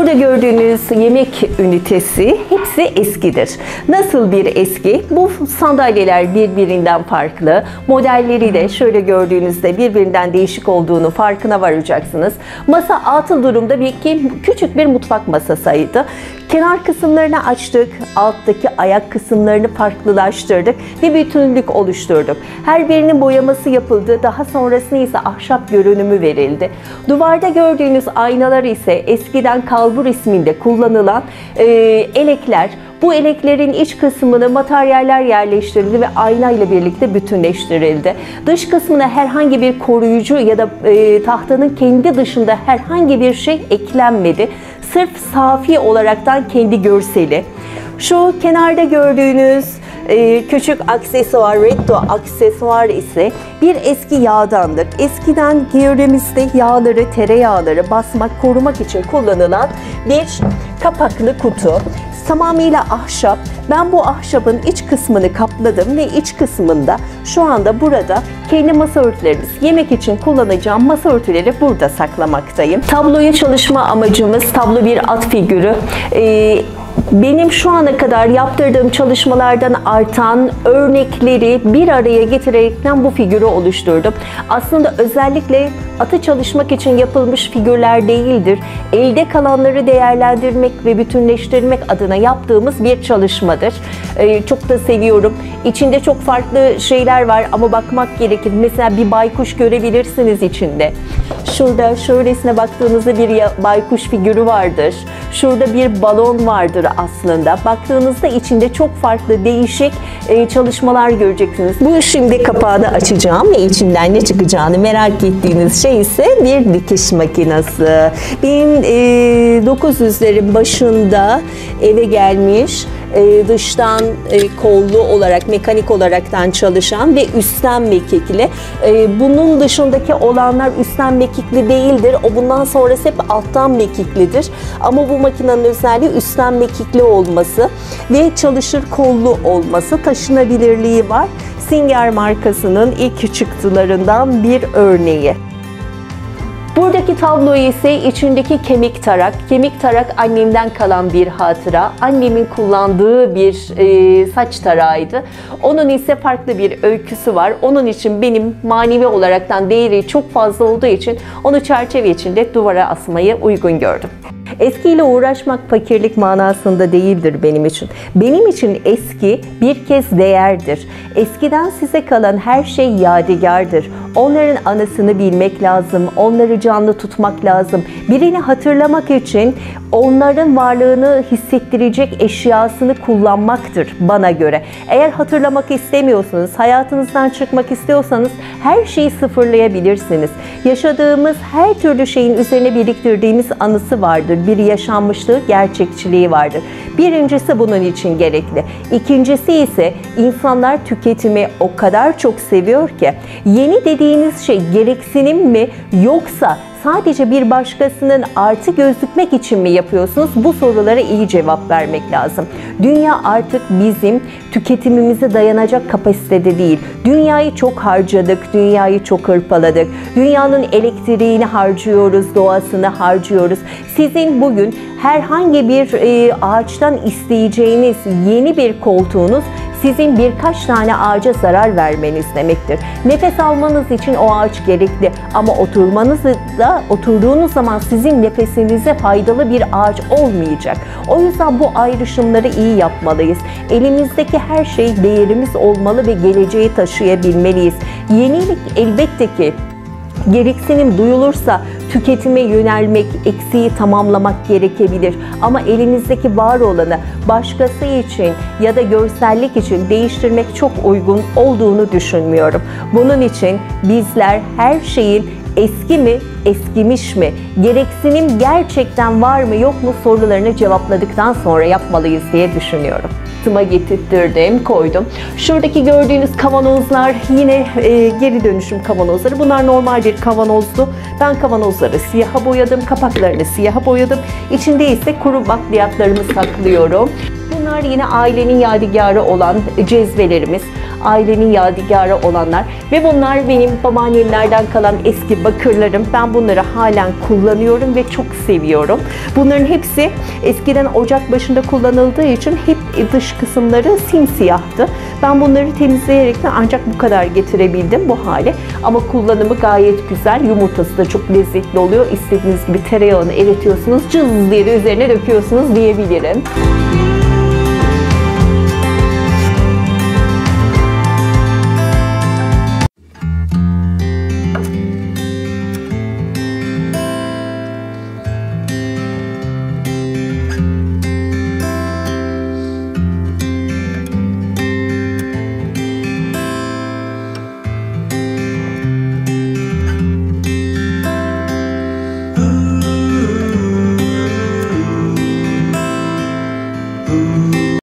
Burada gördüğünüz yemek ünitesi hepsi eskidir. Nasıl bir eski? Bu sandalyeler birbirinden farklı. Modelleri de şöyle gördüğünüzde birbirinden değişik olduğunu farkına varacaksınız. Masa atıl durumda küçük bir mutfak masasıydı. Kenar kısımlarını açtık, alttaki ayak kısımlarını farklılaştırdık ve bütünlük oluşturduk. Her birinin boyaması yapıldı, daha sonrasında ise ahşap görünümü verildi. Duvarda gördüğünüz aynalar ise eskiden kalbur isminde kullanılan elekler. Bu eleklerin iç kısmına materyaller yerleştirildi ve ayna ile birlikte bütünleştirildi. Dış kısmına herhangi bir koruyucu ya da tahtanın kendi dışında herhangi bir şey eklenmedi. Sırf safi olaraktan kendi görseli. Şu kenarda gördüğünüz küçük aksesuar, retro aksesuar ise bir eski yağdandır. Eskiden yöremizde yağları, tereyağları basmak, korumak için kullanılan bir kapaklı kutu. Tamamıyla ahşap. Ben bu ahşabın iç kısmını kapladım ve iç kısmında şu anda burada kendi masa örtülerimiz, yemek için kullanacağım masa örtüleri burada saklamaktayım. Tabloya çalışma amacımız tablo bir at figürü. Benim şu ana kadar yaptırdığım çalışmalardan artan örnekleri bir araya getirerekten bu figürü oluşturdum. Aslında özellikle atı çalışmak için yapılmış figürler değildir. Elde kalanları değerlendirmek ve bütünleştirmek adına yaptığımız bir çalışmadır. Çok da seviyorum. İçinde çok farklı şeyler var ama bakmak gerekir. Mesela bir baykuş görebilirsiniz içinde. Şurada şöylesine baktığınızda bir baykuş figürü vardır. Şurada bir balon vardır aslında. Baktığınızda içinde çok farklı değişik çalışmalar göreceksiniz. Bu şimdi kapağını açacağım ve içinden ne çıkacağını merak ettiğiniz şey ise bir dikiş makinesi. 1900'lerin başında eve gelmiş, dıştan kollu olarak, mekanik olaraktan çalışan ve üstten mekikli. Bunun dışındaki olanlar üstten mekikli değildir. O bundan sonrası hep alttan mekiklidir. Ama bu makinenin özelliği üstten mekikli olması ve çalışır kollu olması, taşınabilirliği var. Singer markasının ilk çıktılarından bir örneği. Buradaki tablo ise içindeki kemik tarak. Kemik tarak annemden kalan bir hatıra. Annemin kullandığı bir saç tarağıydı. Onun ise farklı bir öyküsü var. Onun için benim manevi olaraktan değeri çok fazla olduğu için onu çerçeve içinde duvara asmayı uygun gördüm. Eskiyle uğraşmak fakirlik manasında değildir benim için. Benim için eski bir kez değerdir. Eskiden size kalan her şey yadigardır. Onların anısını bilmek lazım, onları canlı tutmak lazım. Birini hatırlamak için onların varlığını hissettirecek eşyasını kullanmaktır bana göre. Eğer hatırlamak istemiyorsanız, hayatınızdan çıkmak istiyorsanız her şeyi sıfırlayabilirsiniz. Yaşadığımız her türlü şeyin üzerine biriktirdiğimiz anısı vardır. Bir yaşanmışlığı, gerçekçiliği vardır. Birincisi bunun için gerekli. İkincisi ise insanlar tüketimi o kadar çok seviyor ki yeni dediğiniz şey gereksinim mi yoksa sadece bir başkasının artı gözükmek için mi yapıyorsunuz? Bu sorulara iyi cevap vermek lazım. Dünya artık bizim tüketimimize dayanacak kapasitede değil. Dünyayı çok harcadık, dünyayı çok hırpaladık. Dünyanın elektriğini harcıyoruz, doğasını harcıyoruz. Sizin bugün herhangi bir ağaçtan isteyeceğiniz yeni bir koltuğunuz sizin birkaç tane ağaca zarar vermeniz demektir. Nefes almanız için o ağaç gerekli ama oturduğunuz zaman sizin nefesinize faydalı bir ağaç olmayacak. O yüzden bu ayrışımları iyi yapmalıyız. Elimizdeki her şey değerimiz olmalı ve geleceği taşıyabilmeliyiz. Yenilik elbette ki gereksinim duyulursa tüketime yönelmek, eksiği tamamlamak gerekebilir. Ama elinizdeki var olanı başkası için ya da görsellik için değiştirmek çok uygun olduğunu düşünmüyorum. Bunun için bizler her şeyin eski mi, eskimiş mi, gereksinim gerçekten var mı yok mu sorularını cevapladıktan sonra yapmalıyız diye düşünüyorum. Getirttirdim, koydum. Şuradaki gördüğünüz kavanozlar yine geri dönüşüm kavanozları. Bunlar normal bir kavanozdu. Ben kavanozları siyaha boyadım, kapaklarını siyaha boyadım. İçinde ise kuru bakliyatlarımı saklıyorum. Bunlar yine ailenin yadigarı olan cezvelerimiz. ailenin yadigarı olanlar ve bunlar benim babaannemlerden kalan eski bakırlarım. Ben bunları halen kullanıyorum ve çok seviyorum. Bunların hepsi eskiden ocak başında kullanıldığı için hep dış kısımları simsiyahtı. Ben bunları temizleyerekten ancak bu kadar getirebildim bu hale. Ama kullanımı gayet güzel. Yumurtası da çok lezzetli oluyor. İstediğiniz gibi tereyağını eritiyorsunuz. Cız diye de üzerine döküyorsunuz diyebilirim.